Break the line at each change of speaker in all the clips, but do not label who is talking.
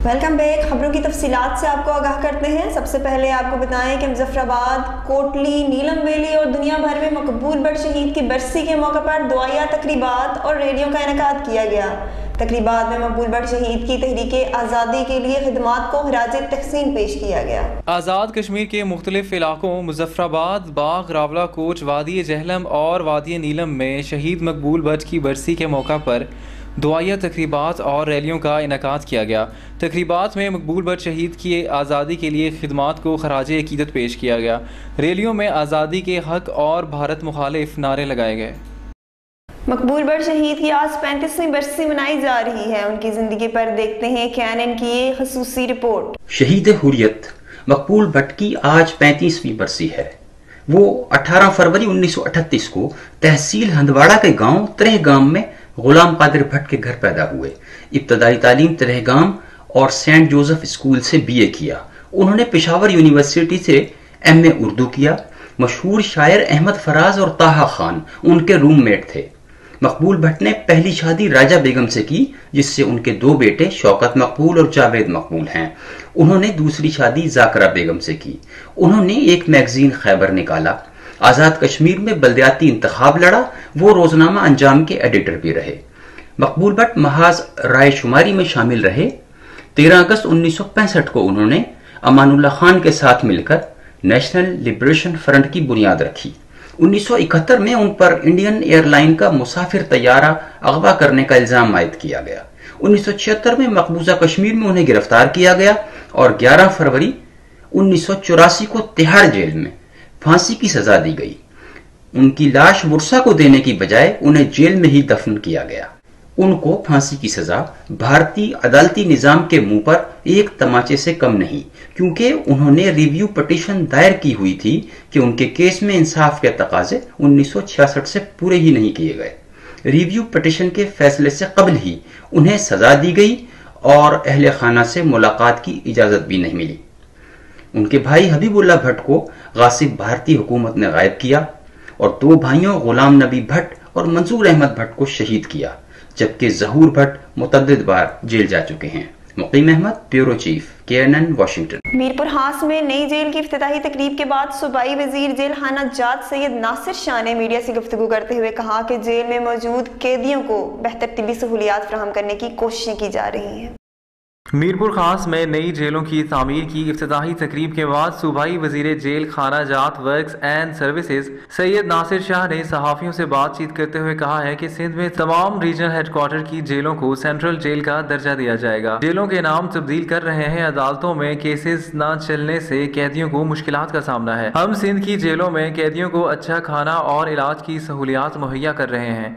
Welcome back. खबरों की तफसीलात से आपको आगाह करते हैं। सबसे पहले आपको बताएं कि मुजफ्फराबाद, कोटली, नीलम वैली और दुनिया भर में मकबूल भट्ट शहीद की बरसी के मौके पर दुआया तकरीबात और रैलियों का इनेकाद किया गया। तकरीबात में मकबूल भट्ट शहीद की तहरीक आज़ादी के लिए खिदमात को खराज तहसीन पेश किया गया।
आज़ाद कश्मीर के मुख्तलिफ इलाकों मुजफ्फराबाद, बाग, रावला कोट, वादी जहलम और वादी नीलम में शहीद मकबूल भट्ट की बरसी के मौका पर दुआया तकरीबात और रैलियों का इनेकाद किया गया। तकरीबात में मकबूल भट्ट शहीद की आज़ादी के लिए खिदमात को खराज अकीदत पेश किया गया। रैलियों में आज़ादी के हक और भारत मुखालिफ नारे लगाए गए।
मकबूल भट्ट शहीद की आज 35वीं बरसी मनाई जा रही है। उनकी जिंदगी पर देखते हैं कैनन की ये खसूसी रिपोर्ट।
शहीद हुर्रियत मकबूल भट्ट की आज 35वीं बरसी है। वो 18 फरवरी 1938 को तहसील हंदवाड़ा के गांव तरहेगाम में गुलाम कादिर भट्ट के घर पैदा हुए। इब्तदाई तालीम तरहेगाम और सेंट जोसेफ स्कूल से बीए किया। उन्होंने पेशावर यूनिवर्सिटी से एमए उर्दू किया। मशहूर शायर अहमद फराज और ताहा खान उनके रूममेट थे। मकबूल भट्ट ने पहली शादी राजा बेगम से की, जिससे उनके 2 बेटे शौकत मकबूल और जावेद मकबूल हैं। उन्होंने दूसरी शादी जाकरा बेगम से की। उन्होंने एक मैगजीन खैबर निकाला। आज़ाद कश्मीर में बल्दियाती इंतखाब लड़ा। वो रोजनामा अंजाम के एडिटर भी रहे। मकबूल भट्ट महाज राय शुमारी में शामिल रहे। 13 अगस्त 1965 को उन्होंने अमानुल्लाह खान के साथ मिलकर नेशनल लिबरेशन फ्रंट की बुनियाद रखी। 1971 में उन पर इंडियन एयरलाइन का मुसाफिर तैयारा अगवा करने का इल्जाम आयद किया गया। 1976 में मकबूजा कश्मीर में उन्हें गिरफ्तार किया गया और 11 फरवरी 1984 को तिहाड़ जेल में फांसी की सजा दी गई। उनकी लाश मुर्सा को देने की बजाय उन्हें जेल में ही दफन किया गया। उनको फांसी की सजा भारतीय अदालती निजाम के मुंह पर एक तमाचे से कम नहीं, क्योंकि उन्होंने रिव्यू पिटीशन दायर की हुई थी कि उनके केस में इंसाफ के तकाजे 1966 से पूरे ही नहीं किए गए। रिव्यू पिटीशन के फैसले से कबल ही उन्हें सजा दी गई और अहले खाना से मुलाकात की इजाजत भी नहीं मिली। उनके भाई हबीबुल्लाह भट्ट को गासिब भारतीय हुकूमत ने गायब किया और 2 भाइयों गुलाम नबी भट्ट और मंसूर अहमद भट्ट को शहीद किया, जबकि जहूर भट्ट मुतअद्दिद बार जेल जा चुके हैं। Muqeem Ahmad, bureau chief, CNN, Washington.
Mirpur हास में नई जेल की इफ्तिताही तकरीब के बाद सूबाई वजीर जेल खाना जात सैयद नासिर शाह ने मीडिया से गुफ्तगू करते हुए कहा कि जेल में मौजूद कैदियों को बेहतर तिब्बी सहूलियात फराहम करने की कोशिशें की जा रही हैं।
मीरपुर खास में नई जेलों की तामीर की इफ्तिताही तकरीब के बाद सूबाई वजीर जेल खाना जात works and services Syed Nasir Shah ने सहाफ़ियों से बातचीत करते हुए कहा है कि सिंध में तमाम रीजनल हेडक्वार्टर की जेलों को सेंट्रल जेल का दर्जा दिया जाएगा। जेलों के नाम तब्दील कर रहे हैं। अदालतों में केसेस न चलने से कैदियों को मुश्किलात का सामना है। हम सिंध की जेलों में कैदियों को अच्छा खाना और इलाज की सहूलियात मुहैया कर रहे हैं।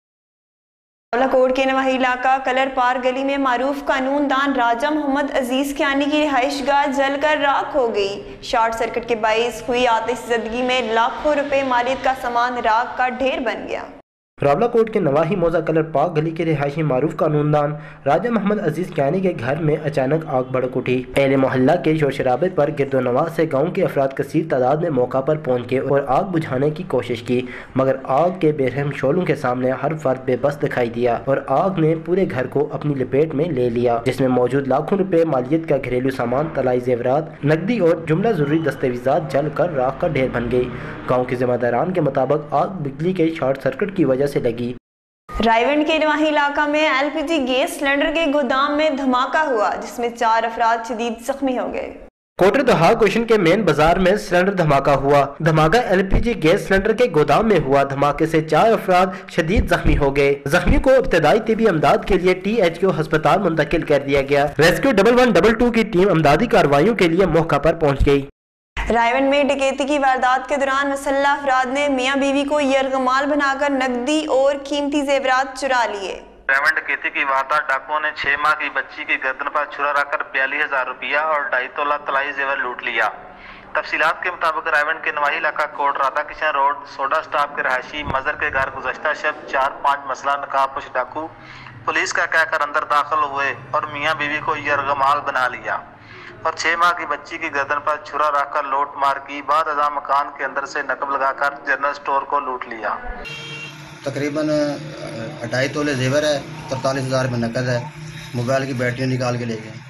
कोट के नवाही इलाका कलर पार गली में मारूफ कानूनदान राजा मोहम्मद अजीज कियानी की रिहाइश गाह जलकर राख हो गई। शॉर्ट सर्किट के बाइस हुई आतिशज़दगी में लाखों रुपए मालियत का सामान राख का ढेर बन गया।
रावला कोट के नवाही मौजा कलर पाक गली के रिहायशी मारूफ कानूनदान राजा मोहम्मद अजीज कियानी के घर में अचानक आग भड़क उठी। पहले मोहल्ला के शोर शराबे पर गिरदोनवा से गांव के अफराद कसीर तादाद में मौका पर पहुंच के और आग बुझाने की कोशिश की, मगर आग के बेरहम शोलों के सामने हर फर्द बेबस दिखाई दिया और आग ने पूरे घर को अपनी लपेट में ले लिया, जिसमें मौजूद लाखों रुपए मालियत का घरेलू सामान, तलाई जेवरात, नकदी और जुमला जरूरी दस्तावेजात जल कर राख का ढेर बन गई। गाँव के जिम्मेदारान के मुताबिक आग बिजली के शॉर्ट सर्किट की वजह से लगी।
रायवंड के नवाही इलाका में LPG गैस सिलेंडर के गोदाम में धमाका हुआ, जिसमें 4 अफराद शदीद जख्मी हो गए।
कोटर दहा गुलशन के मेन बाजार में सिलेंडर धमाका हुआ। धमाका LPG गैस सिलेंडर के गोदाम में हुआ। धमाके से 4 अफराद शदीद जख्मी हो गए। जख्मी को इब्तदाई तिबी अमदाद के लिए THQ अस्पताल मुंतकिल कर दिया गया। रेस्क्यू 1122 की टीम अमदादी कार्रवाइयों के लिए मौका पर पहुंच गई।
रायवंड में डकैती की वारदात के दौरान मुसल्लह अफराद ने मियां बीवी को यरगमाल बनाकर नकदी और कीमती जेवरात चुरा लिए।
रायवंड डकैती की वारदात डाकुओं ने 6 माह की बच्ची की गर्दन पर छुरा रखकर 42,000 रुपया और 2.5 तोला तलाई जेवर लूट लिया। तफसीलात के मुताबिक रायवंड के नवाही इलाका Kot Radha Kishan road soda staff के रहायशी मजर के घर गुज़श्ता शब 4-5 मसला नकाबपोश डाकू पुलिस का कहकर अंदर दाखिल हुए और मियां बीवी को यरगमाल बना लिया और 6 माह की बच्ची की गर्दन पर छुरा रखकर लूट मार की। बाद अज़ा मकान के अंदर से नकब लगाकर जनरल स्टोर को लूट लिया।
तकरीबन 2.5 तोले जेवर है, 43,000 रुपये नकद है, मोबाइल की बैटरी निकाल के ले गए।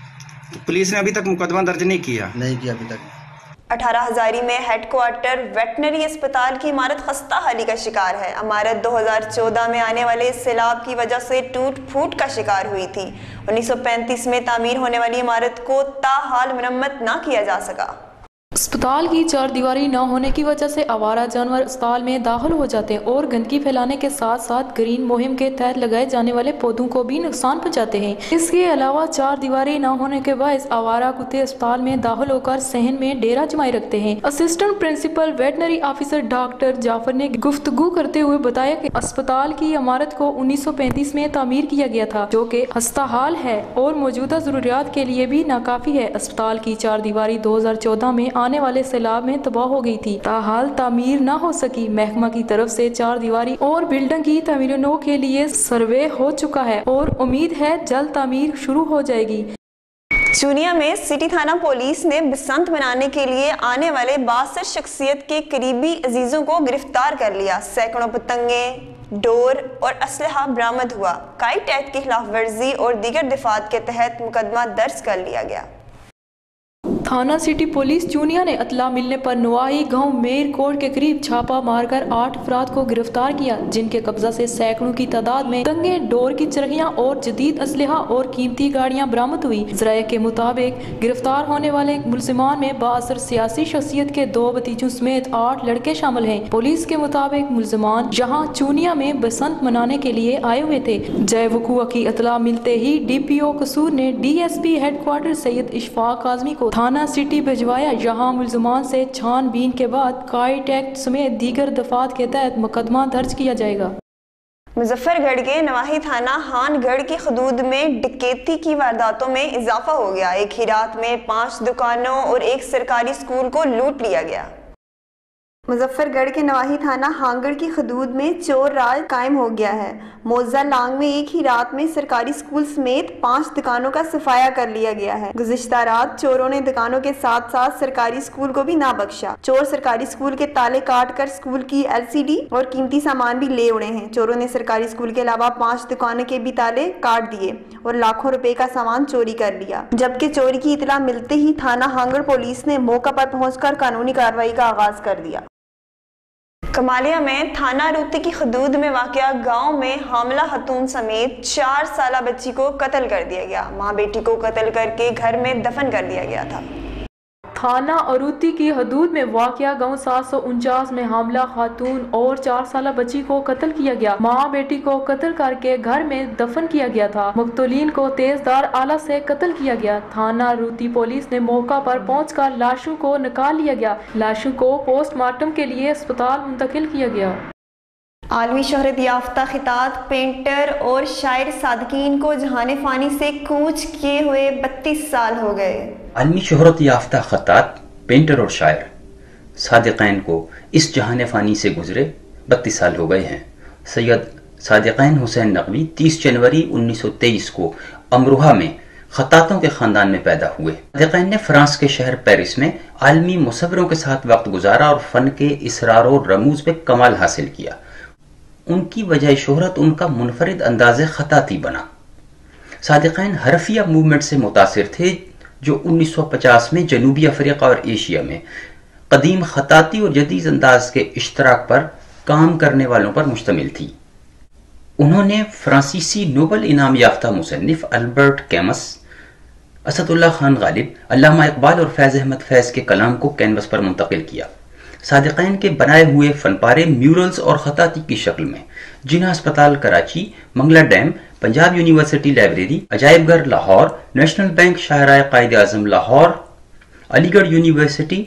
तो पुलिस ने अभी तक मुकदमा दर्ज नहीं किया
अभी तक।
18 हजारी में हेडक्वार्टर वेटनरी अस्पताल की इमारत खस्ता हाली का शिकार है। इमारत 2014 में आने वाले सैलाब की वजह से टूट फूट का शिकार हुई थी। 1935 में तामीर होने वाली इमारत को ताहाल मरम्मत न किया जा सका।
अस्पताल की चार दीवारी न होने की वजह से आवारा जानवर अस्पताल में दाखिल हो जाते हैं और गंदगी फैलाने के साथ साथ ग्रीन मुहिम के तहत लगाए जाने वाले पौधों को भी नुकसान पहुंचाते हैं। इसके अलावा चार दीवारी न होने के बायस आवारा कुत्ते अस्पताल में दाखिल होकर सहन में डेरा जमाए रखते हैं। Assistant principal veterinary officer doctor Jafar ने गुफ्तगू करते हुए बताया कि अस्पताल की इमारत को 1935 में तामीर किया गया था, जो कि खस्ताहाल है और मौजूदा जरूरियात के लिए भी नाकाफी है। अस्पताल की चार दीवारी 2014 में आने वाले सैलाब में तबाह हो गई थी, ताहाल तामीर न हो सकी। महकमा की तरफ से चार दीवारी और बिल्डिंग की तामीरों के लिए सर्वे हो चुका है और उम्मीद है जल्द तामीर शुरू हो जाएगी।
चूनिया में सिटी थाना पुलिस ने बसंत मनाने के लिए आने वाले 62 शख्सियत के करीबी अजीजों को गिरफ्तार कर लिया। सैकड़ों पतंगे, डोर और असलहा बरामद हुआ। काइट एक्ट की खिलाफ वर्जी और दीगर दिफात के तहत मुकदमा दर्ज कर लिया गया।
थाना सिटी पुलिस चूनिया ने अतला मिलने पर नवाही गांव मेर कोट के करीब छापा मारकर 8 अफराद को गिरफ्तार किया, जिनके कब्जा से सैकड़ों की तादाद में तंगे, डोर की चरखियां और जदीद असलहा और कीमती गाड़ियां बरामद हुई। ज़राए के मुताबिक गिरफ्तार होने वाले मुलजिमान में बाअसर सियासी शख्सियत के 2 भतीजों समेत 8 लड़के शामिल हैं। पुलिस के मुताबिक मुलजिमान जहां चूनिया में बसंत मनाने के लिए आए हुए थे। जय वकूआ की इतला मिलते ही DPO कसूर ने DSP हेडक्वार्टर सैयद इशफाक आजमी को थाना सिटी भिजवाया, जहां मुलजिमान से छानबीन के बाद काइट एक्ट समेत दीगर दफात के तहत मुकदमा दर्ज किया जाएगा।
मुजफ्फरगढ़ के नवाही थाना हानगढ़ की हदूद में डकैती की वारदातों में इजाफा हो गया। एक ही रात में 5 दुकानों और एक सरकारी स्कूल को लूट लिया गया। मुजफ्फरगढ़ के नवाही थाना हांगड़ की हदूद में चोर राज कायम हो गया है। मोजा लांग में एक ही रात में सरकारी स्कूल समेत 5 दुकानों का सफाया कर लिया गया है। गुज़िश्ता रात चोरों ने दुकानों के साथ साथ सरकारी स्कूल को भी ना बख्शा। चोर सरकारी स्कूल के ताले काट कर स्कूल की LCD और कीमती सामान भी ले उड़े हैं। चोरों ने सरकारी स्कूल के अलावा 5 दुकानों के भी ताले काट दिए और लाखों रुपए का सामान चोरी कर लिया। जबकि चोरी की इतला मिलते ही थाना हांगड़ पुलिस ने मौका पर पहुंचकर कानूनी कार्रवाई का आगाज कर दिया। कमालिया में थाना रूती की हदूद में वाक़या गांव में हामला खतून समेत 4 साला बच्ची को कत्ल कर दिया गया। मां बेटी को कत्ल करके घर में दफन कर दिया गया था।
थाना अरूती की हदूद में वाक़या गांव 749 में हामला खातून और 4 साला बच्ची को कत्ल किया गया। माँ बेटी को कत्ल करके घर में दफन किया गया था। मुक्तलीन को तेजदार आला से कत्ल किया गया। थाना अरूती पुलिस ने मौका पर पहुंचकर लाशों को निकाल लिया गया। लाशों को पोस्टमार्टम के लिए अस्पताल मुंतकिल किया गया।
आलमी शोहरत याफ्ता खिताब पेंटर और शायर सादकीन को जहाने फानी से कूच किए हुए 32 साल हो गए।
आलमी शोहरत याफ्ता खतात पेंटर और शायर सादिक़ैन को इस जहान फ़ानी से गुजरे 32 साल हो गए हैं। सैयद सादिक़ैन हुसैन नकवी 30 जनवरी 1923 को अमरोहा में खतातों के ख़ानदान में पैदा हुए। सादिक़ैन ने फ्रांस के शहर पेरिस में आलमी मुसव्विरों के साथ वक्त गुजारा और फ़न के इसरार और रमूज में कमाल हासिल किया। उनकी वजह शोहरत उनका मुनफरिद अंदाज़े खताती बना। सादिक़ैन हरफिया मूवमेंट से मुतासिर थे, जो 1950 में जनूबी अफ्रीका और एशिया में कदीम खताती और जदीद अंदाज के इश्तराक पर काम करने वालों पर मुश्तमिल थी। उन्होंने फ्रांसीसी नोबल इनाम याफ्ता मुसन्निफ अल्बर्ट कैमस, असदुल्ला खान गालिब, अल्लामा इकबाल और फैज़ अहमद फैज़ के कलाम को कैनवस पर मुंतकिल किया। सादिक़ैन के बनाए हुए फनपारे म्यूरल्स और खताती की शक्ल में जिन्ना अस्पताल Karachi, Mangla dam, Punjab University library, अजायब घर लाहौर, नेशनल बैंक शाहराह Quaid Azam Lahore, Aligarh University,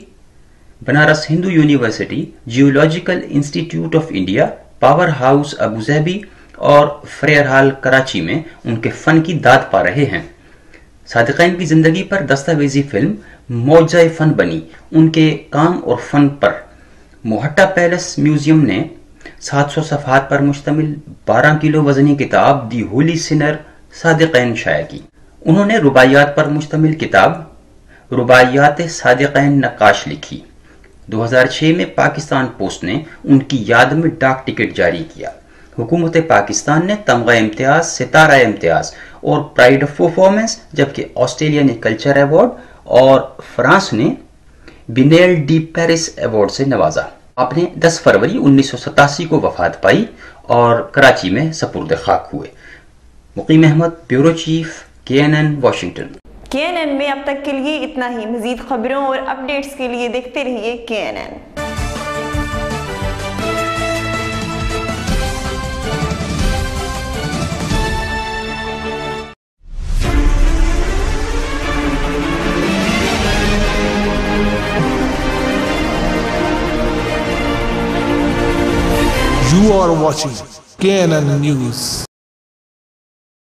Banaras Hindu University, geological institute of India, power house अबूज़ैबी और फ्रेयर हॉल कराची में उनके फ़न की दाद पा रहे हैं। सादिक़ैन की ज़िंदगी पर दस्तावेजी फिल्म मौजा फ़न बनी। उनके काम और फ़न पर मोहट्टा पैलेस म्यूजियम ने 700 सफ़हात पर मुश्तमिल 12 किलो वज़नी किताब दी होली सिनर सादिक़ैन शाया की। उन्होंने रुबाइयात पर मुश्तमिल किताब रुबाइयात सादिक़ैन नक्काश लिखी। 2006 में पाकिस्तान पोस्ट ने उनकी याद में डाक टिकट जारी किया। حکومت پاکستان نے تمغہ امتیاز، ستارہ امتیاز اور پرائڈ آف پرفارمنس، جبکہ آسٹریلیا نے کلچر ایوارڈ اور فرانس نے بینیل ڈی پیرس ایوارڈ سے نوازا۔ آپ نے 10 فروری 1987 کو وفات پائی اور کراچی میں سپرد خاک ہوئے۔ Muqeem Ahmad, bureau chief, KNN Washington.
KNN میں اب تک کے لیے اتنا ہی۔ مزید خبروں اور اپڈیٹس کے لیے دیکھتے رہیے KNN۔
You are watching KNN News.